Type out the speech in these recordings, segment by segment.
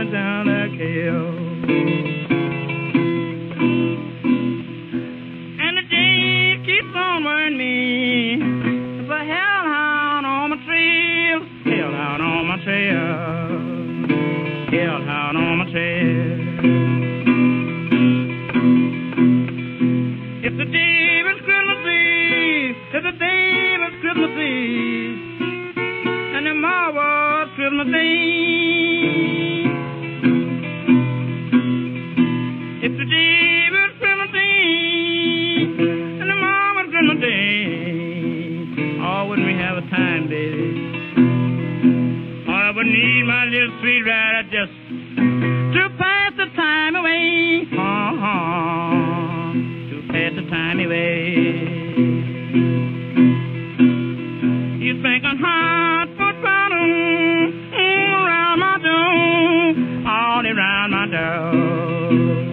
down the kill. And the day keeps on wearing me. It's a hellhound on my trail, hellhound on my trail, hellhound on my trail. It's the David's Christmas Eve, it's the David's Christmas Eve, and tomorrow's Christmas Day. It's the David's Christmas Eve, and tomorrow's Christmas Day. Oh, wouldn't we have a time, baby? Oh, I would need my little sweet rider just to pass the time away. To pass the time away. You think I'm hot for bottom around my door, all around my door.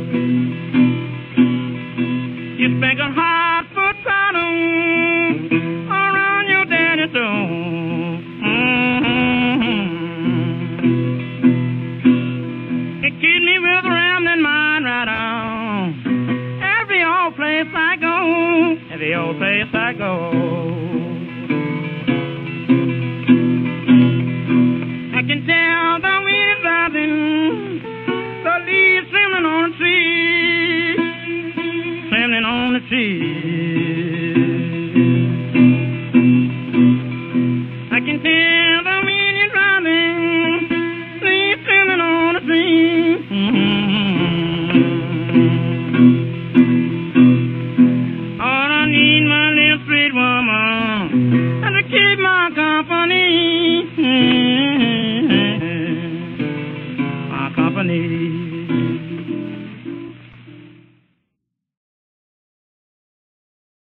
You think I'm hot for bottom around your daddy's door. It keeps me with a rambling mind right on. Every old place I go, every old place